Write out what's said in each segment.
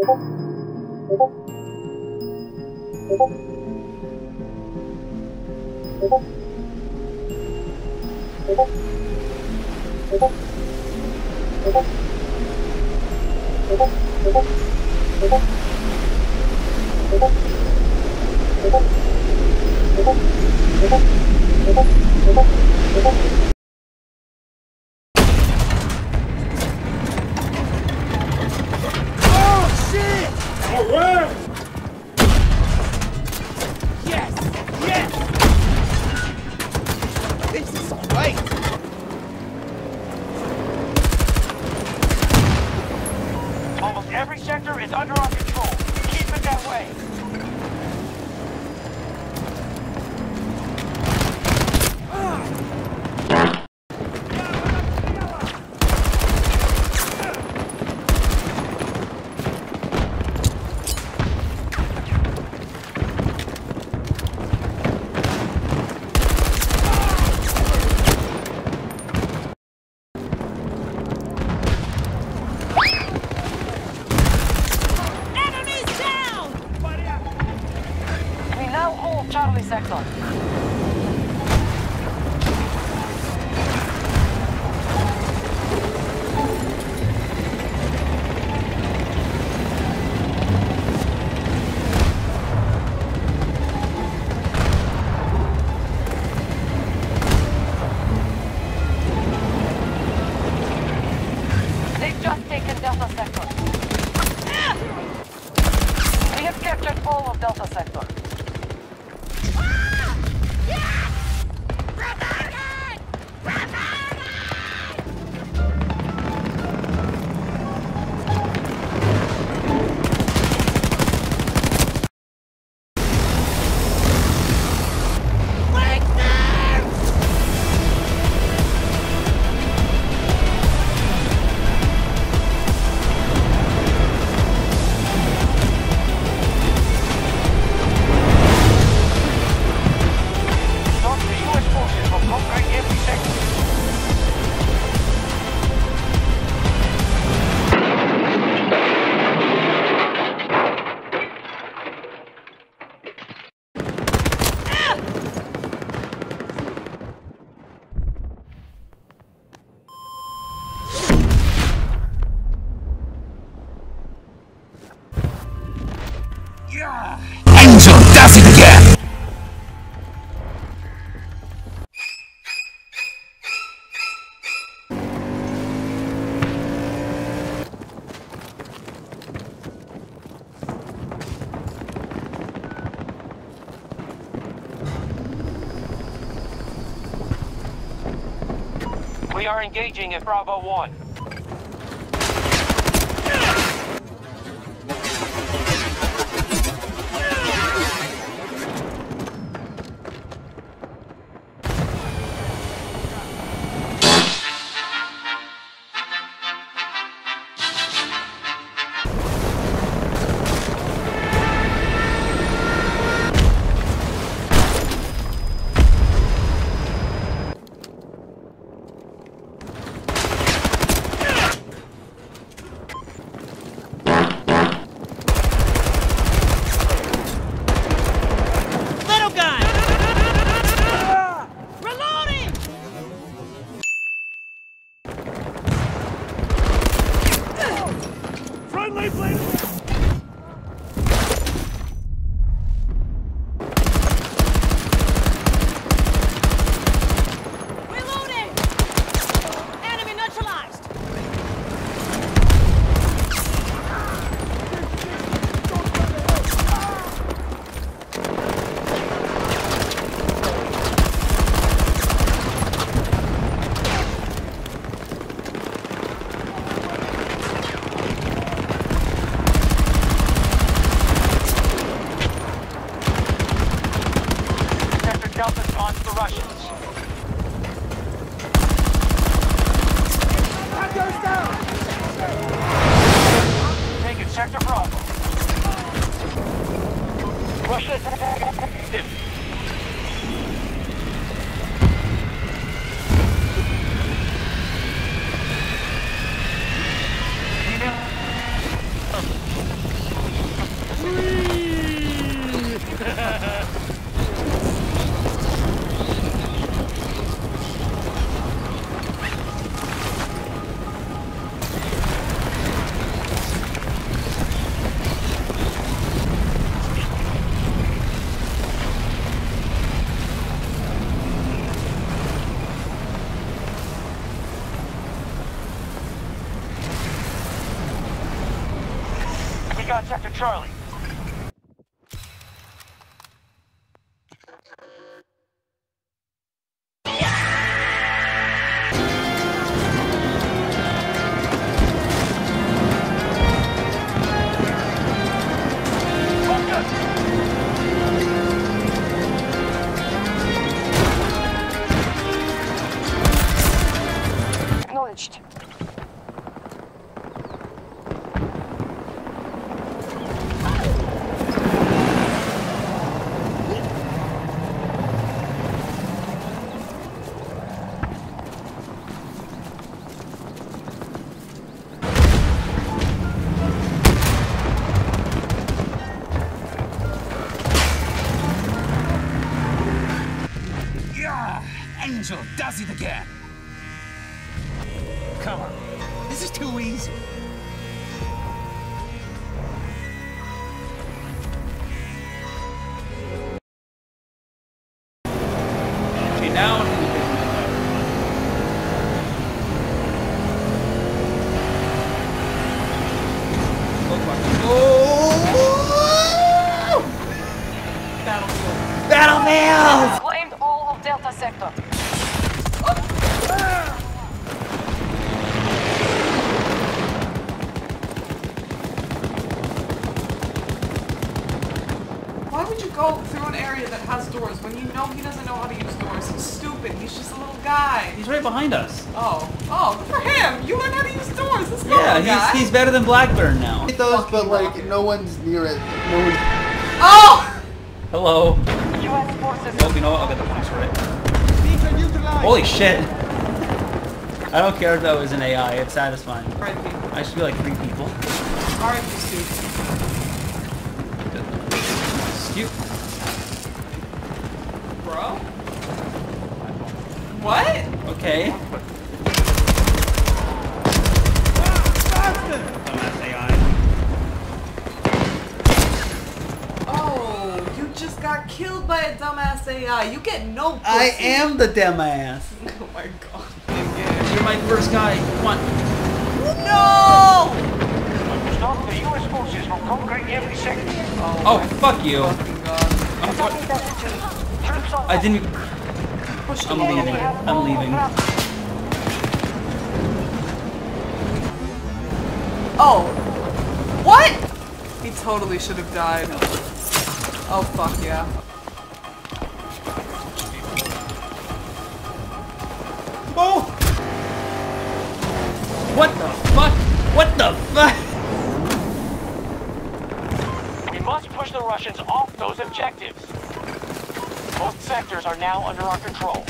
Every sector is under our control. Keep it that way. Charlie sector. They've just taken Delta sector. We have captured all of Delta sector. Angel does it again! We are engaging at Bravo 1. Delta's on to the Russians. Taking Sector Bravo. Russia is active. We got Sector Charlie. Acknowledged. Angel does it again! Come on, this is too easy. Okay, now Battlefield! Claimed all of Delta Sector. Why would you go through an area that has doors when you know he doesn't know how to use doors? He's stupid. He's just a little guy. he's right behind us. Oh, good for him. You learn how to use doors. Let's go, Yeah, guy. he's better than Blackburn now. It does, but like no one's near it. No one. Oh! Hello. U.S. forces. Oh, you know what? I'll get the points right. Holy shit. I don't care if that was an AI. It's satisfying. R.I.P. I should be like 3 people. R.I.P. Stu. Scoop. Bro? What? Okay. Oh, you just got killed by a dumbass AI. You get no pussy. I am the dumbass. Oh my god. You're my first guy. Come on. No! Stop the U.S. forces from conquering every sector. Oh, fuck you. Fucking god. Attacking Delta 2. Troops on I didn't. Push I'm the leaving. Enemy has I'm multiple leaving. ground. Oh. What? He totally should have died. Oh, fuck yeah. Oh! What the fuck? What the fuck? We must push the Russians off those objectives. Both sectors are now under our control.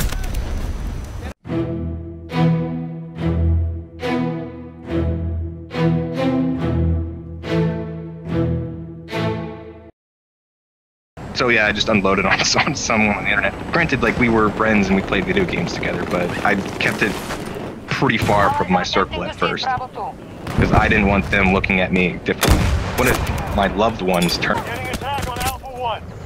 So yeah, I just unloaded on someone on the internet. Granted, like we were friends and we played video games together, but I kept it pretty far from my circle at first because I didn't want them looking at me differently. What if my loved ones turned? Getting attack on Alpha 1.